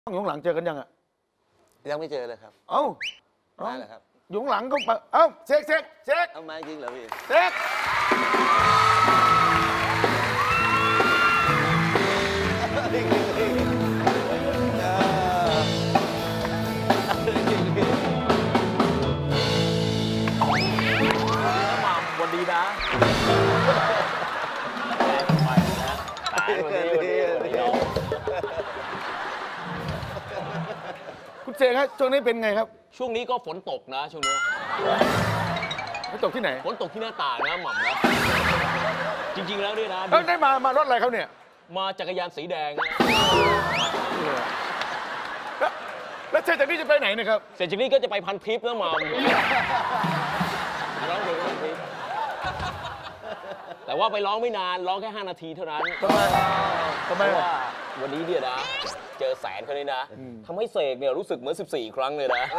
อยู่ข้างหลังเจอกันยังอ่ะยังไม่เจอเลยครับเอ้าได้แล้วครับอยู่ข้างหลังก็เอ้าเช็คเอามาจริงเหรอพี่เช็ควันดีนะคุณเสกครับช่วงนี้เป็นไงครับช่วงนี้ก็ฝนตกนะช่วงนี้ฝนตกที่ไหนฝนตกที่หน้าต่างนะหม่ำนะจริงๆแล้วเนี่ยนะได้มารถอะไรเขาเนี่ยมาจักรยานสีแดงแล้วเสร็จจากนี้จะไปไหนนะครับเสร็จจากนี้ก็จะไปพันทิพย์นะหม่ำร้องเพลงพันทิพย์แต่ว่าไปร้องไม่นานร้องแค่5 นาทีเท่านั้นทำไมว่าวันนี้เนี่ยนะเจอแสนเขานี่นะทำให้เสกเนี่ยรู้สึกเหมือน14 ครั้งเลยนะ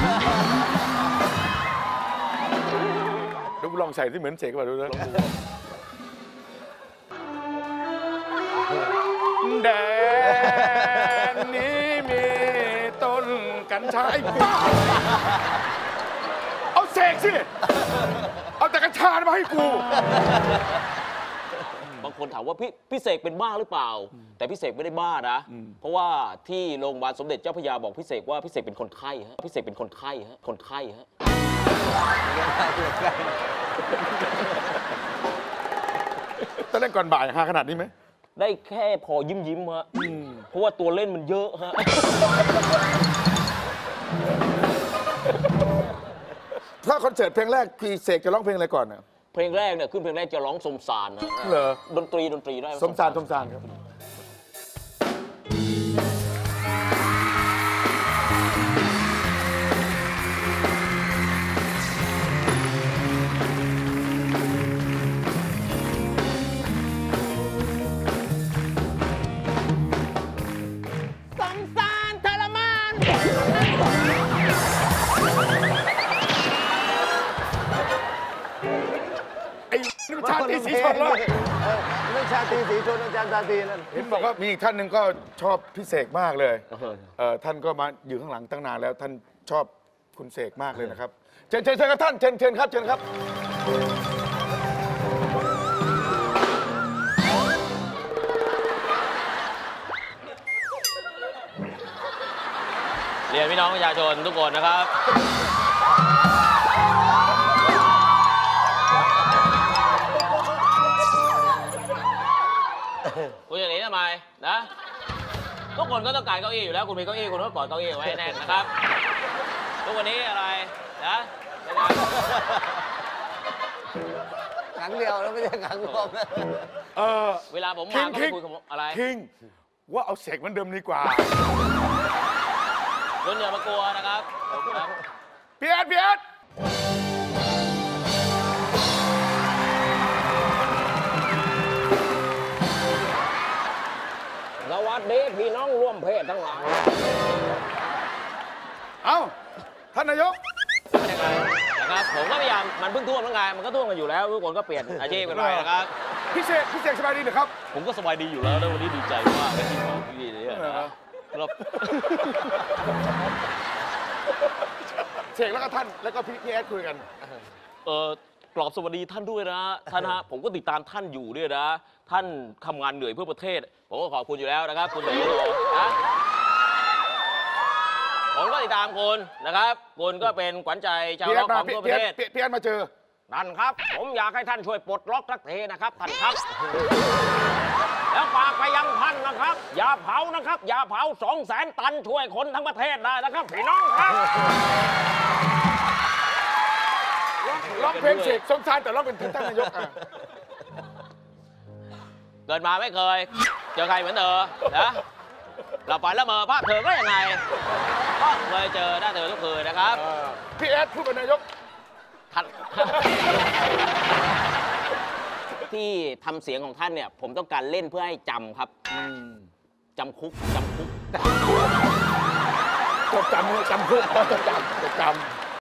ดูลองใส่ที่เหมือนเสกมาดูนะแดนนี้มีต้นกัญชาไอ้บ้าเอาเสกสิเอาแต่กัญชามาให้กูบางคนถามว่าพี่เสกเป็นบ้าหรือเปล่าแต่พี่เสกไม่ได้บ้านะเพราะว่าที่โรงพยาบาลสมเด็จเจ้าพระยาบอกพี่เสกว่าพี่เสกเป็นคนไข้ฮะพี่เสกเป็นคนไข้ฮะคนไข้ฮะตอนเล่นก่อนบ่ายหาขนาดนี้ไหมได้แค่พอยิ้มฮะเพราะว่าตัวเล่นมันเยอะฮะถ้าคอนเสิร์ตเพลงแรกพี่เสกจะร้องเพลงอะไรก่อนนะเพลงแรกเนี่ยขึ้นเพลงแรกจะร้องสมสารนะเหรอดนตรีได้สมสารครับสมสารทรมานนี่มันชาติสีชนเลยไม่ชาติสีชนอาจารย์ชาตินั่นเห็นบอกว่ามีอีกท่านหนึ่งก็ชอบพี่เสกมากเลยท่านก็มาอยู่ข้างหลังตั้งนานแล้วท่านชอบคุณเสกมากเลยนะครับเชิญครับท่านเชิญครับเรียนพี่น้องประชาชนทุกคนนะครับคุณจะหนีทำไมนะทุกคนก็ต้องการเก้าอี้อยู่แล้วคุณมีเก้าอี้คุณก็กอดเก้าอี้ไว้แน่นนะครับทุกวันนี้อะไรนะครั้งเดียวแล้วไม่ใช่ครั้งรวมนะเวลาผมมาก็คุยกับอะไรคิงว่าเอาเสกเหมือนเดิมดีกว่าคุณอย่ามากลัวนะครับพี่แอดสวัสดีพี่น้องร่วมเพศทั้งหลายเอ้าท่านนายกนะครับผมก็พยายามมันเพิ่งท่วมแล้วไงมันก็ท่วมกันอยู่แล้วทุกคนก็เปลี่ยนอาชีพกันไปนะครับพี่เสกสบายดีเหรอครับผมก็สบายดีอยู่แล้ววันนี้ดีใจมากที่ของพี่เนี่ยครับเสกแล้วก็ท่านแล้วก็พี่แอดคุยกันกรอบสวัสดีท่านด้วยนะท่านฮะผมก็ติดตามท่านอยู่ด้วยนะท่านทำงานเหนื่อยเพื่อประเทศผมก็ขอบคุณอยู่แล้วนะครับคุณหนุ่มนะผมก็ติดตามคุณนะครับคุณก็เป็นขวัญใจชาวล็อกของทั่วประเทศพี่แอดมาเจอนั่นครับผมอยากให้ท่านช่วยปลดล็อกสักทีนะครับท่านครับแล้วฝากไปยังท่านนะครับอย่าเผานะครับอย่าเผา200,000 ตันช่วยคนทั้งประเทศได้นะครับพี่น้องครับร้องเพลงเสกสมสารแต่ร้องเป็นท่านนายกเกิดมาไม่เคยเจอใครเหมือนเธอนะเราฝันละเมอภาพเธอก็ยังไงก็เคยเจอหน้าเธอทุกคืนนะครับพี่แอดพูดเป็นนายกที่ทำเสียงของท่านเนี่ยผมต้องการเล่นเพื่อให้จำครับจำคุกจำคุก